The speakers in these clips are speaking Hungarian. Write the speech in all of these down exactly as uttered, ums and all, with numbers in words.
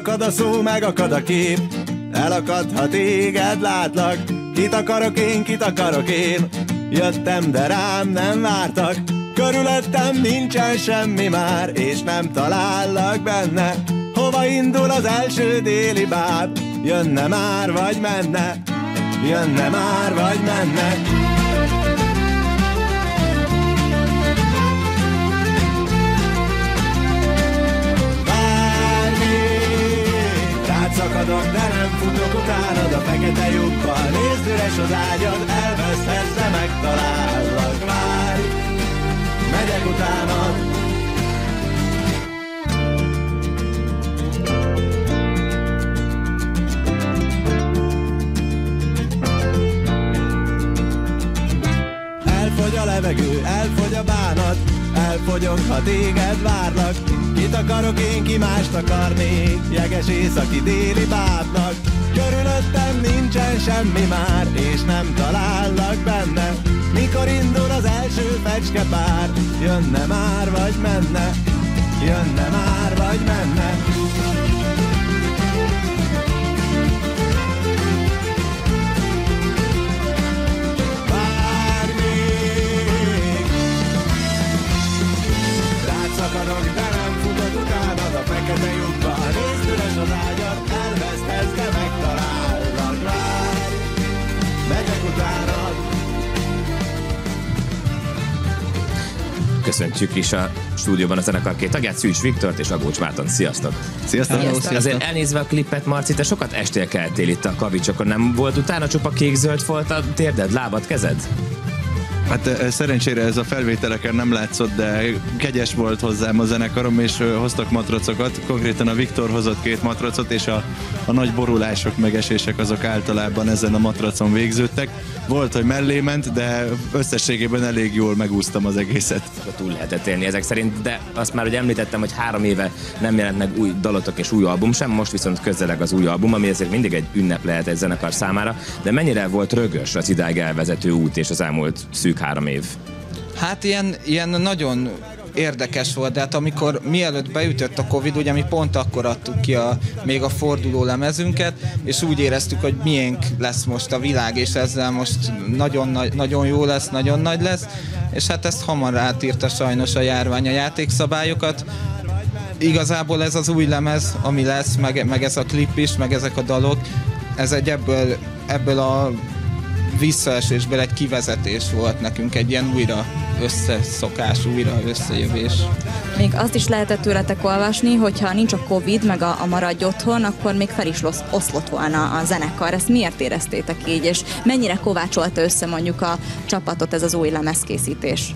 Elakad a szó, megakad a kép, elakad, ha téged látlak. Kit akarok én, kit akarok én, jöttem, de rám nem vártak. Körülöttem nincsen semmi már, és nem talállak benne. Hova indul az első déli báb? Jönne már, vagy menne? Jönne már, vagy menne? Szakadok, de nem futok utánad a fekete lyukkal. Nézd, üres az ágyad, elveszthetsz, de megtalállak. Várj, megyek utánad. Elfogy a levegő, elfogy a bánat, elfogyok, ha téged várlak. Kit akarok én, ki mást akarnék, jeges északi déli bábnak. Körülöttem nincsen semmi már, és nem talállak benne. Mikor indul az első fecskepár? Jönne már, vagy menne? Jönne már, vagy menne? Várj még! Rád szakadok, de nem futod utánad a fekete lyukba. Nézd, üres az ágyad, elveszthetsz, de megtalállak. Várj, megyek utánad. Köszöntjük is a stúdióban a zenekar két tagját, Szűcs Viktort és Agócs Márton. Sziasztok! Sziasztok! Sziasztok. Azért elnézve a klippet, Marci, te sokat estélkeltél itt a kavicsokon. Nem volt utána csupa kék-zöld volt a térded, lábad, kezed? Hát szerencsére ez a felvételeken nem látszott, de kegyes volt hozzám a zenekarom, és hoztak matracokat. Konkrétan a Viktor hozott két matracot, és a, a nagy borulások, megesések azok általában ezen a matracon végződtek. Volt, hogy mellé ment, de összességében elég jól megúsztam az egészet. Túl lehetett élni ezek szerint, de azt már, hogy említettem, hogy három éve nem jelent meg új dalotok és új album sem, most viszont közeleg az új album, ami ezért mindig egy ünnep lehet egy zenekar számára, de mennyire volt rögös az idáig elvezető út és az elmúlt szűk három év? Hát ilyen, ilyen nagyon érdekes volt, de hát amikor mielőtt beütött a Covid, ugye mi pont akkor adtuk ki a, még a forduló lemezünket, és úgy éreztük, hogy miénk lesz most a világ, és ezzel most nagyon, nagyon jó lesz, nagyon nagy lesz, és hát ezt hamar átírta sajnos a járvány a játékszabályokat. Igazából ez az új lemez, ami lesz, meg, meg ez a klip is, meg ezek a dalok, ez egy ebből, ebből a visszaesésből egy kivezetés volt nekünk, egy ilyen újra összeszokás, újra összejövés. Még azt is lehetett tőletek olvasni, hogyha nincs a Covid, meg a, a maradj otthon, akkor még fel is oszlott volna a zenekar. Ezt miért éreztétek így, és mennyire kovácsolta össze mondjuk a csapatot ez az új lemezkészítés?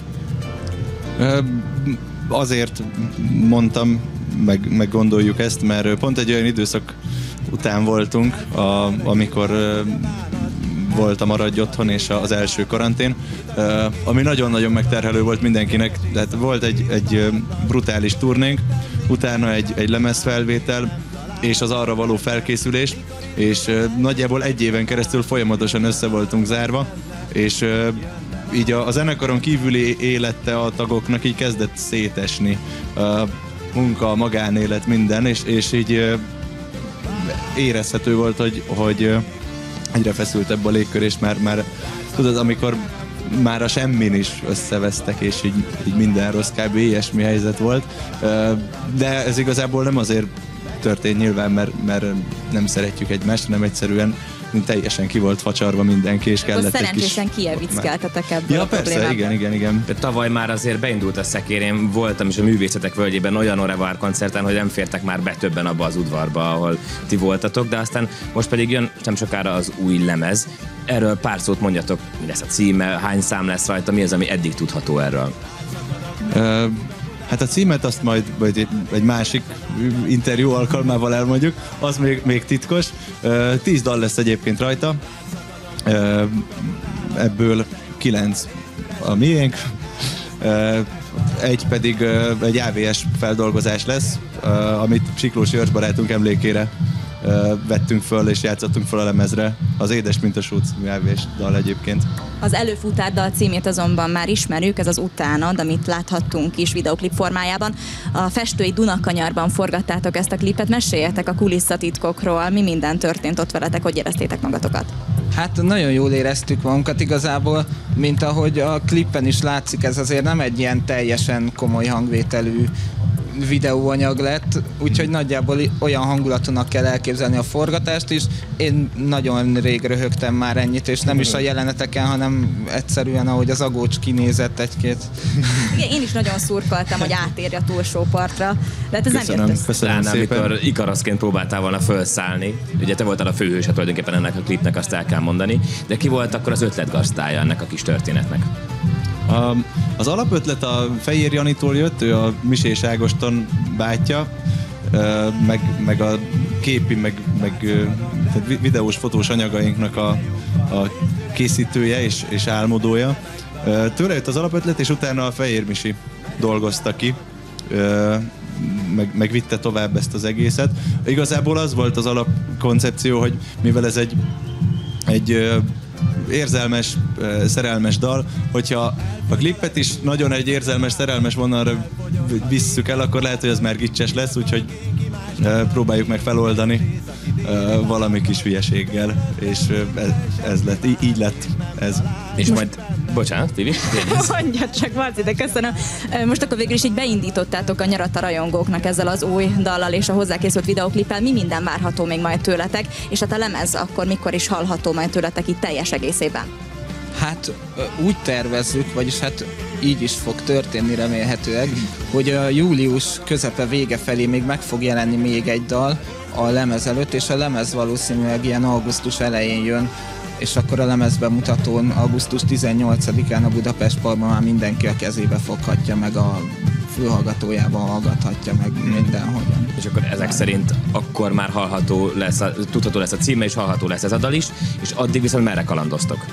Azért mondtam, meg, meg gondoljuk ezt, mert pont egy olyan időszak után voltunk, a, amikor volt a Maradj otthon és az első karantén, ami nagyon-nagyon megterhelő volt mindenkinek. Tehát volt egy, egy brutális turnénk, utána egy, egy lemezfelvétel, és az arra való felkészülés, és nagyjából egy éven keresztül folyamatosan össze voltunk zárva, és így a, a zenekaron kívüli élete a tagoknak így kezdett szétesni. A munka, a magánélet, minden, és, és így érezhető volt, hogy, hogy egyre feszültebb a légkör, és már, már tudod, amikor már a semmin is összevesztek, és így, így minden rossz, kb. Ilyesmi helyzet volt. De ez igazából nem azért történt nyilván, mert, mert nem szeretjük egymást, nem egyszerűen teljesen ki volt facsarva mindenki, és kellett egy kis... Szerencsésen kievickeltetek ebből ja, a persze, problémából. igen, igen, igen. De tavaly már azért beindult a szekér, én voltam is a Művészetek Völgyében olyan Orevár koncerten, hogy nem fértek már be többen abba az udvarba, ahol ti voltatok, de aztán most pedig jön nem sokára az új lemez. Erről pár szót mondjatok, mi lesz a címe, hány szám lesz rajta, mi az, ami eddig tudható erről? Uh, hát a címet azt majd, majd egy, egy másik interjú alkalmával elmondjuk, az még, még titkos. Uh, tíz dal lesz egyébként rajta, uh, ebből kilenc a miénk, uh, egy pedig uh, egy á vé es feldolgozás lesz, uh, amit Siklósi őrsbarátunk emlékére uh, vettünk föl és játszottunk föl a lemezre. Az Édes mint a Sóc á vé es dal egyébként. Az Előfutárdal címét azonban már ismerjük, ez az Utánad, amit láthattunk is videoklip formájában. A festői Dunakanyarban forgattátok ezt a klipet, meséljetek a kulisszatitkokról, mi minden történt ott veletek, hogy éreztétek magatokat? Hát nagyon jól éreztük magunkat igazából, mint ahogy a klippen is látszik, ez azért nem egy ilyen teljesen komoly hangvételű videóanyag lett, úgyhogy nagyjából olyan hangulatonak kell elképzelni a forgatást is. Én nagyon rég röhögtem már ennyit, és nem is a jeleneteken, hanem egyszerűen, ahogy az agócs kinézett egy-két. Igen, én is nagyon szurkoltam, hogy átérj a túlsó partra, de hát ez Köszönöm, nem jött össze. köszönöm Talán szépen. amikor Ikaraszként próbáltál volna felszállni, ugye te voltál a főhőse tulajdonképpen ennek a klipnek, azt el kell mondani, de ki volt akkor az ötletgazdája ennek a kis történetnek? A, az alapötlet a Fejér Janitól jött, ő a Misés Ágoston bátyja, ö, meg, meg a képi, meg, meg ö, tehát vi- videós, fotós anyagainknak a, a készítője és, és álmodója. Ö, Tőle jött az alapötlet, és utána a Fejér Misi dolgozta ki, ö, meg, meg vitte tovább ezt az egészet. Igazából az volt az alapkoncepció, hogy mivel ez egy, egy ö, érzelmes, szerelmes dal, hogyha a klippet is nagyon egy érzelmes, szerelmes vonalra visszük el, akkor lehet, hogy ez már gicses lesz, úgyhogy próbáljuk meg feloldani valami kis hülyeséggel, és ez lett, így lett ez. És majd, bocsánat, Tibi? Mondjad csak, Marci, de köszönöm. Most akkor végül is így beindítottátok a nyarat a rajongóknak ezzel az új dallal és a hozzákészült videóklippel. Mi minden várható még majd tőletek, és hát a lemez akkor mikor is hallható majd tőletek itt teljes egészében? Hát úgy tervezzük, vagyis hát így is fog történni remélhetőleg, hogy a július közepe vége felé még meg fog jelenni még egy dal a lemez előtt, és a lemez valószínűleg ilyen augusztus elején jön, és akkor a lemezbemutatón augusztus tizennyolcadikán a Budapest Parkban már mindenki a kezébe foghatja, meg a fülhallgatójában hallgathatja, meg mindenhogyan. És akkor ezek szerint akkor már hallható lesz, a, tudható lesz a címe, és hallható lesz ez a dal is, és addig viszont merre kalandoztok?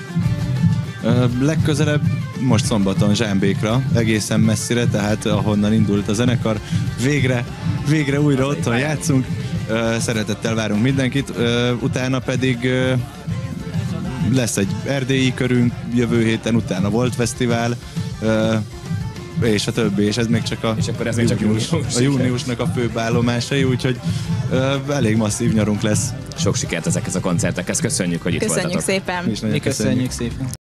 Ö, legközelebb most szombaton Zsámbékra, egészen messzire, tehát ahonnan indult a zenekar. Végre, végre újra otthon játszunk, Ö, szeretettel várunk mindenkit, Ö, utána pedig ö, lesz egy erdélyi körünk jövő héten, utána volt fesztivál, Ö, és a többi, és ez még csak a, És akkor ez még csak június. a júniusnak a főbb állomásai, úgyhogy ö, elég masszív nyarunk lesz. Sok sikert ezekhez a koncertekhez, köszönjük, hogy itt Köszönjük voltatok. szépen! Mi is nagyon Mi köszönjük szépen!